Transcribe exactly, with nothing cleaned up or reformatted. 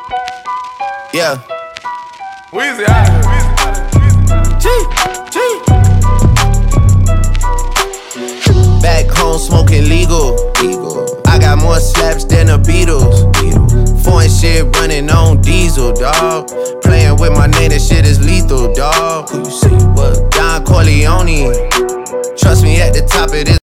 Yeah. Weezy out here. G, G. Back home smoking legal. legal. I got more slaps than the Beatles. Beatles. Foreign shit running on diesel, dawg. Playing with my name, this shit is lethal, dawg. Who you say you was? Don Corleone. Trust me, at the top of this.